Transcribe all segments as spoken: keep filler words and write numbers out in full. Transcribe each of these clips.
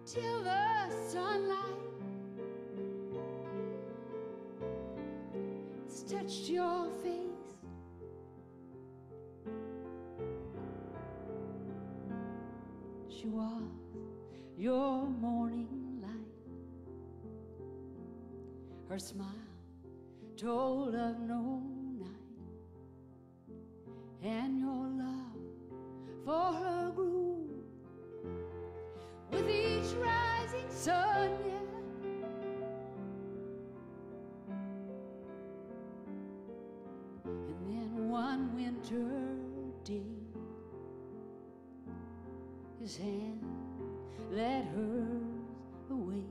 till the sunlight has touched your face. She was your morning light. Her smile told of no night, and your love for her grew with each rising sun, yeah. And then one winter day, his hand led hers away.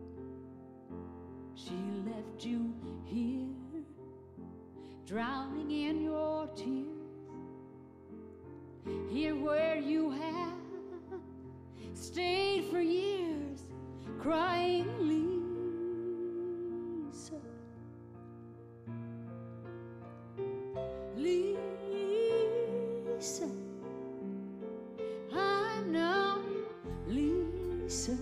She left you here, drowning in your tears, here where you have stayed for years, crying, Lisa, Lisa, I'm not Lisa.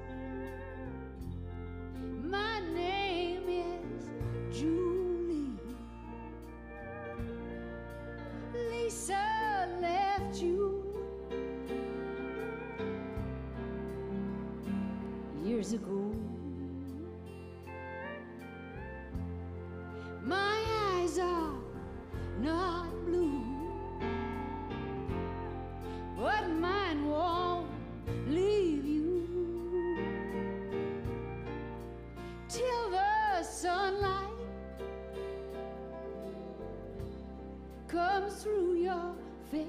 My name is Julie. Lisa left you years ago. My eyes are not blue, but mine won't leave you till the sunlight comes through your face.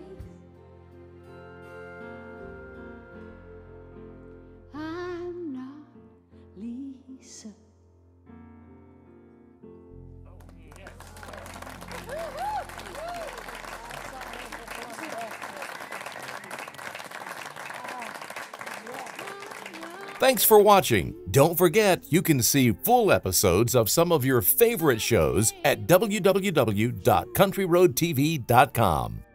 I'm not Lisa. Thanks for watching. Don't forget, you can see full episodes of some of your favorite shows at w w w dot country road t v dot com.